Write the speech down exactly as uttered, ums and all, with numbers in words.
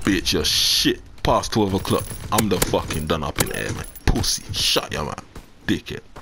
Bitch, your shit. Past twelve o'clock. I'm the fucking done up in air, man. Pussy. Shut your mouth. Dickhead.